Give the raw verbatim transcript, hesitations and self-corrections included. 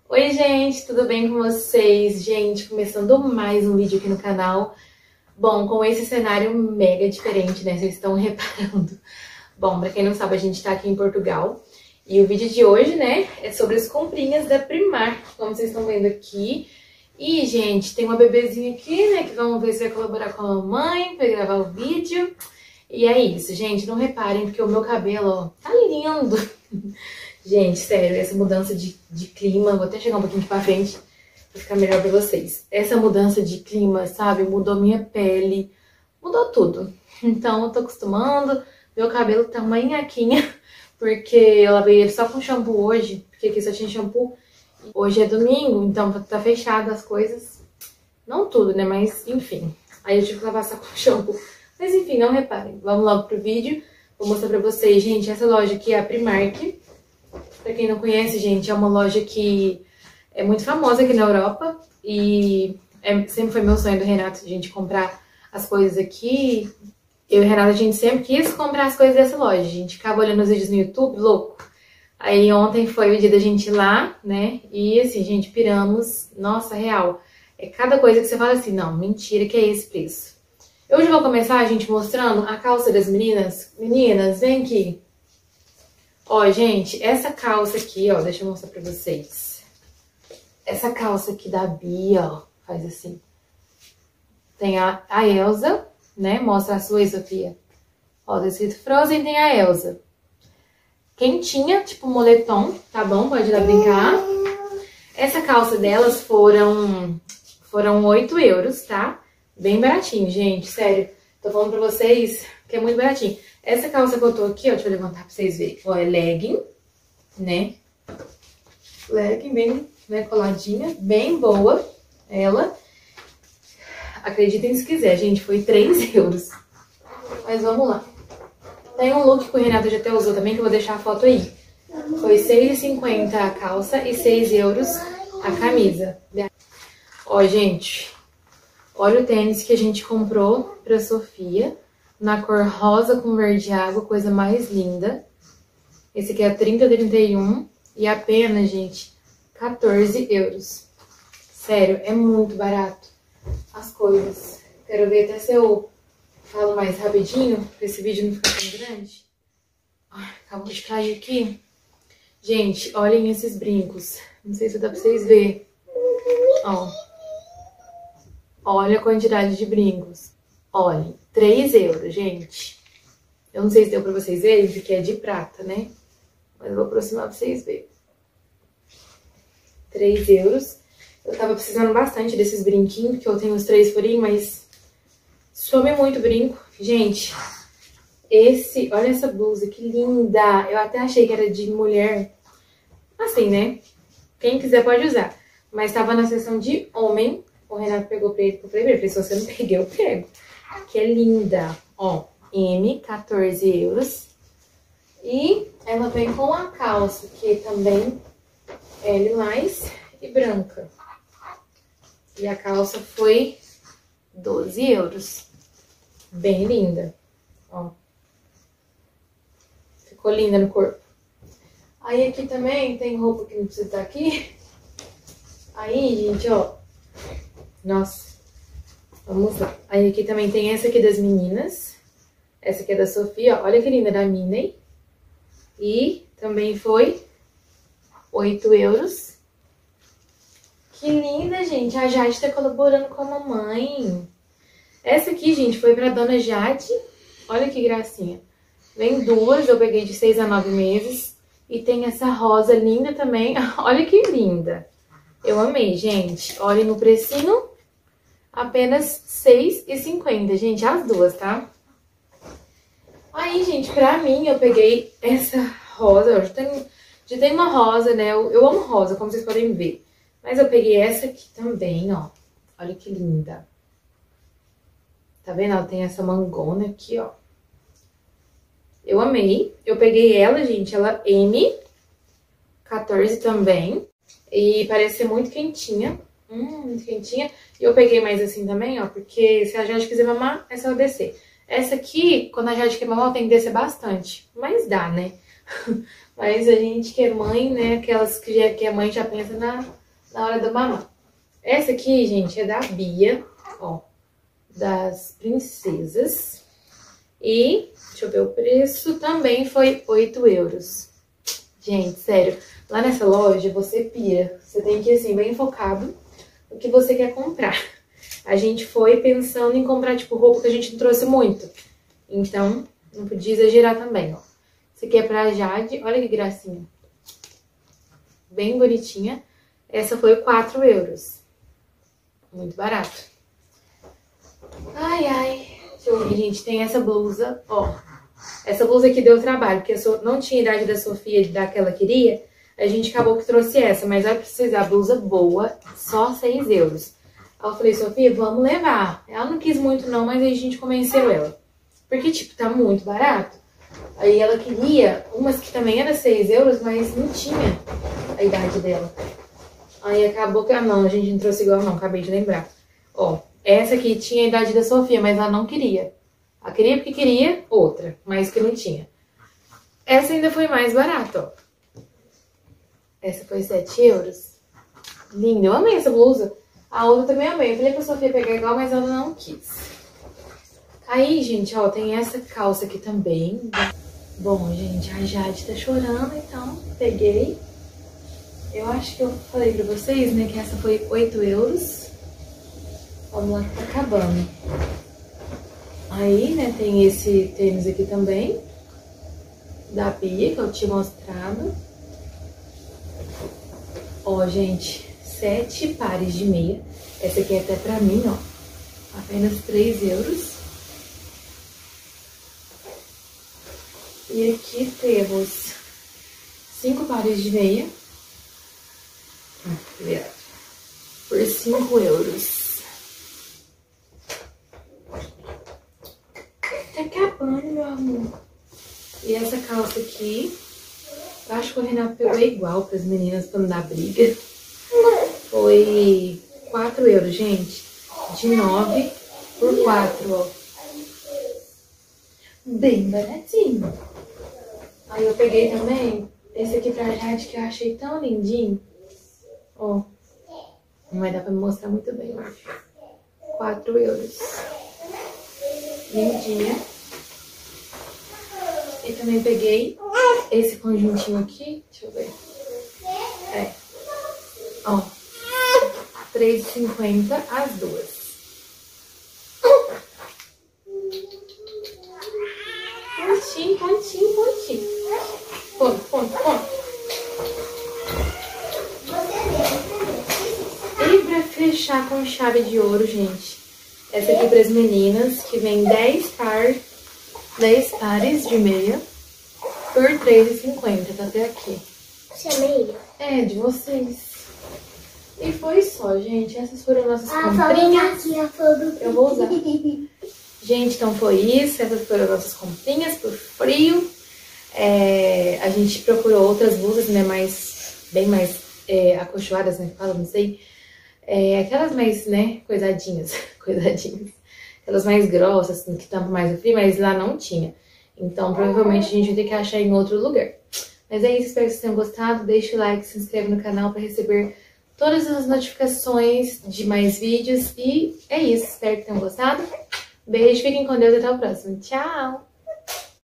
Oi gente, tudo bem com vocês? Gente, começando mais um vídeo aqui no canal. Bom, com esse cenário mega diferente, né? Vocês estão reparando. Bom, pra quem não sabe, a gente tá aqui em Portugal. E o vídeo de hoje, né, é sobre as comprinhas da Primark, como vocês estão vendo aqui. E, gente, tem uma bebezinha aqui, né, que vamos ver se vai colaborar com a mamãe pra gravar o vídeo. E é isso, gente, não reparem, porque o meu cabelo, ó, tá lindo. Gente, sério, essa mudança de, de clima, vou até chegar um pouquinho aqui pra frente pra ficar melhor pra vocês. Essa mudança de clima, sabe, mudou minha pele, mudou tudo. Então, eu tô acostumando, meu cabelo tá uma nhaquinha, porque eu lavei ele só com shampoo hoje, porque aqui só tinha shampoo. Hoje é domingo, então tá fechado as coisas. Não tudo, né, mas enfim. Aí eu tive que lavar só com shampoo. Mas enfim, não reparem. Vamos logo pro vídeo. Vou mostrar pra vocês, gente, essa loja aqui é a Primark. Pra quem não conhece, gente, é uma loja que é muito famosa aqui na Europa. E é, sempre foi meu sonho do Renato, a gente comprar as coisas aqui. Eu e o Renato, a gente sempre quis comprar as coisas dessa loja. A gente ficava olhando os vídeos no YouTube, louco. Aí ontem foi o dia da gente ir lá, né? E assim, gente, piramos. Nossa, real. É cada coisa que você fala assim, não, mentira que é esse preço. Hoje eu vou começar, gente, mostrando a calça das meninas. Meninas, vem aqui. Ó, gente, essa calça aqui, ó, deixa eu mostrar pra vocês. Essa calça aqui da Bia, ó, faz assim. Tem a, a Elsa, né? Mostra a sua aí, Sofia. Ó, tá escrito Frozen, tem a Elsa. Quentinha, tipo moletom, tá bom? Pode ir lá brincar. Essa calça delas foram, foram oito euros, tá? Bem baratinho, gente, sério. Tô falando pra vocês que é muito baratinho. Essa calça que eu tô aqui, ó, deixa eu levantar pra vocês verem. Ó, é legging, né? Legging, bem, né, coladinha, bem boa. Ela, acreditem se quiser, gente, foi três euros. Mas vamos lá. Tem um look que o Renato já até usou também, que eu vou deixar a foto aí. Foi seis reais e cinquenta centavos a calça e seis euros a camisa. Ó, gente, olha o tênis que a gente comprou pra Sofia. Na cor rosa com verde água, coisa mais linda. Esse aqui é trinta, trinta e um e apenas, gente, quatorze euros. Sério, é muito barato as coisas. Quero ver até se eu falo mais rapidinho, pra esse vídeo não ficar tão grande. Ai, acabou de cair aqui. Gente, olhem esses brincos. Não sei se dá pra vocês verem. Ó. Olha a quantidade de brincos. Olhem, três euros, gente. Eu não sei se deu pra vocês verem, porque é de prata, né? Mas eu vou aproximar pra vocês verem. três euros. Eu tava precisando bastante desses brinquinhos, porque eu tenho os três furinhos, mas some muito brinco. Gente, esse... Olha essa blusa, que linda! Eu até achei que era de mulher. Assim, né? Quem quiser pode usar. Mas tava na seção de homem. O Renato pegou pra ele, eu falei, se você não pegar, eu pego. Que é linda. Ó, M, quatorze euros. E ela vem com a calça, que também é lilás e branca. E a calça foi doze euros. Bem linda. Ó. Ficou linda no corpo. Aí aqui também tem roupa que não precisa estar aqui. Aí, gente, ó. Nossa. Vamos lá. Aí aqui também tem essa aqui das meninas. Essa aqui é da Sofia, ó. Olha que linda, da Minnie. E também foi oito euros. Que linda, gente. A Jade tá colaborando com a mamãe. Essa aqui, gente, foi pra dona Jade. Olha que gracinha. Vem duas, eu peguei de seis a nove meses. E tem essa rosa linda também. Olha que linda. Eu amei, gente. Olhem no precinho. Apenas seis reais e cinquenta centavos, gente, as duas, tá? Aí, gente, pra mim, eu peguei essa rosa. Eu já tenho, já tenho uma rosa, né? Eu, eu amo rosa, como vocês podem ver. Mas eu peguei essa aqui também, ó. Olha que linda. Tá vendo? Ela tem essa mangona aqui, ó. Eu amei. Eu peguei ela, gente, ela M, quatorze também. E parece ser muito quentinha. Hum, muito quentinha. E eu peguei mais assim também, ó, porque se a Jade quiser mamar, é só descer. Essa aqui, quando a Jade quer mamar, tem que descer bastante. Mas dá, né? Mas a gente que é mãe, né? Aquelas que, já, que a mãe já pensa na, na hora da mamar. Essa aqui, gente, é da Bia, ó. Das princesas. E, deixa eu ver o preço, também foi oito euros. Gente, sério, lá nessa loja você pira. Você tem que ir, assim, bem focado no que você quer comprar. A gente foi pensando em comprar, tipo, roupa que a gente não trouxe muito. Então, não podia exagerar também, ó. Esse aqui é pra Jade, olha que gracinha. Bem bonitinha. Essa foi quatro euros. Muito barato. Ai, ai. Deixa eu ver, gente. Tem essa blusa, ó. Essa blusa aqui deu trabalho, porque eu não tinha idade da Sofia de dar que ela queria. A gente acabou que trouxe essa, mas vai precisar blusa boa, só seis euros. Aí eu falei, Sofia, vamos levar. Ela não quis muito não, mas aí a gente convenceu ela. Porque, tipo, tá muito barato. Aí ela queria umas que também era seis euros, mas não tinha a idade dela. Aí acabou que, ah não, a gente não trouxe igual não, acabei de lembrar. Ó, essa aqui tinha a idade da Sofia, mas ela não queria. Ela queria porque queria outra, mas que não tinha. Essa ainda foi mais barata, ó. Essa foi sete euros. Linda, eu amei essa blusa. A outra também amei. Eu falei pra Sofia pegar igual, mas ela não quis. Aí, gente, ó, tem essa calça aqui também. Bom, gente, a Jade tá chorando, então peguei. Eu acho que eu falei pra vocês, né, que essa foi oito euros. Vamos lá que tá acabando. Aí, né, tem esse tênis aqui também. Da Bia, que eu tinha mostrado. Ó, gente, sete pares de meia. Essa aqui é até pra mim, ó. Apenas três euros. E aqui temos cinco pares de meia. Por cinco euros. Tá acabando, meu amor. E essa calça aqui, eu acho que o Renato pegou igual para as meninas pra não dar briga. Foi quatro euros, gente. De nove por quatro, ó. Bem baratinho. Aí eu peguei também esse aqui pra Jade, que eu achei tão lindinho. Ó. Não vai dar pra me mostrar muito bem, eu acho. quatro euros. Lindinha. E também peguei esse conjuntinho aqui. Deixa eu ver. É. Ó. três reais e cinquenta as duas. Pontinho, pontinho, pontinho. Ponto, ponto, ponto. E pra fechar com chave de ouro, gente. Essa aqui para as meninas, que vem dez par, dez pares de meia por três reais e cinquenta, tá até aqui. Você é meia? É, de vocês. E foi só, gente. Essas foram nossas ah, comprinhas. Aqui, a foto. Eu vou usar. Gente, então foi isso. Essas foram nossas comprinhas pro frio. É, a gente procurou outras blusas, né? Mais, bem mais é, acolchoadas, né? Fala, não sei. É, aquelas mais, né? Coisadinhas. Coisadinhas. Aquelas mais grossas, assim, que tampam mais o frio, mas lá não tinha. Então, provavelmente a gente vai ter que achar em outro lugar. Mas é isso, espero que vocês tenham gostado. Deixa o like, se inscreve no canal para receber todas as notificações de mais vídeos. E é isso, espero que tenham gostado. Beijo, fiquem com Deus e até o próximo. Tchau!